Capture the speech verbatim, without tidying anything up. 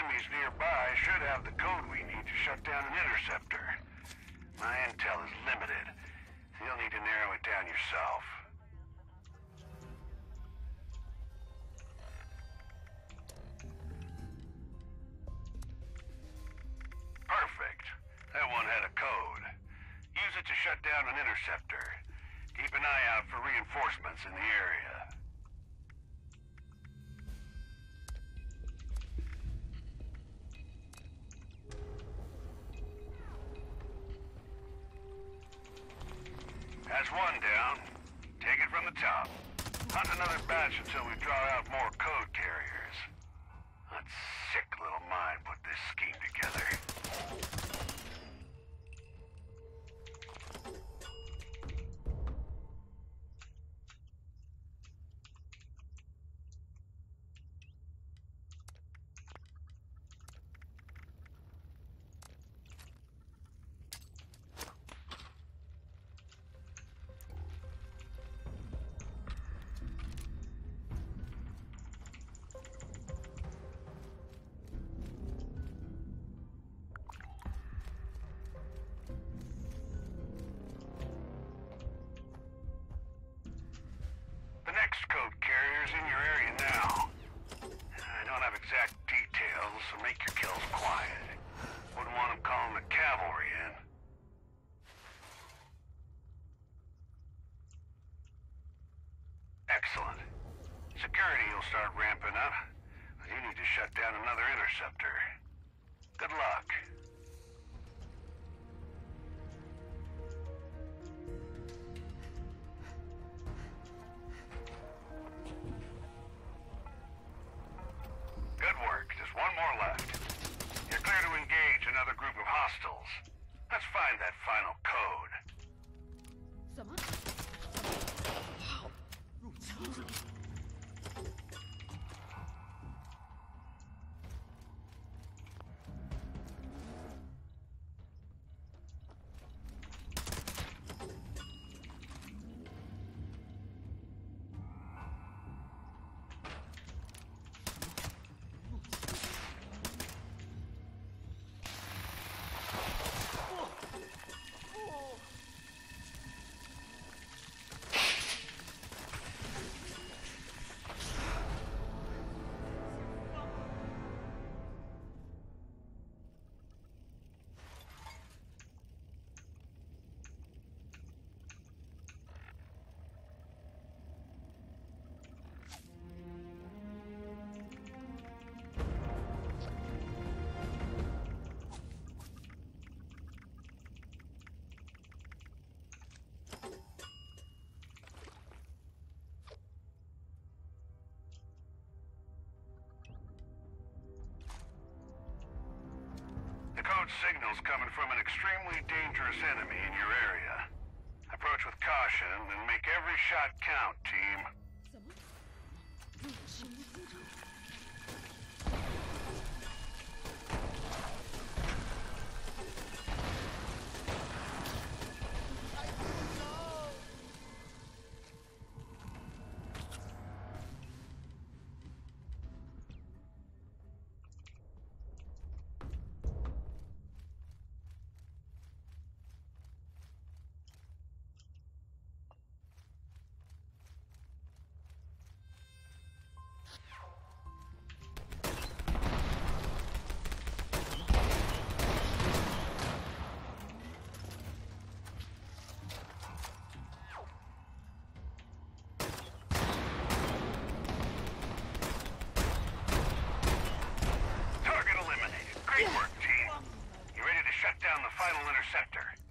enemies nearby should have the code we need to shut down an interceptor. My intel is limited, so you'll need to narrow it down yourself. Perfect. That one had a code. Use it to shut down an interceptor. Keep an eye out for reinforcements in the area. That's one down. Take it from the top. Hunt another batch until we draw out more code carriers. That sick little mind put this scheme together. Code carriers in your area now. I don't have exact details, so make your kills quiet. Wouldn't want them calling the cavalry in. Excellent. Security will start ramping up. You need to shut down another interceptor. Good luck. Good work. Just one more left. You're clear to engage another group of hostiles. Let's find that final code. Signals coming from an extremely dangerous enemy in your area. Approach with caution and make every shot count, team. Great work, team. You ready to shut down the final interceptor?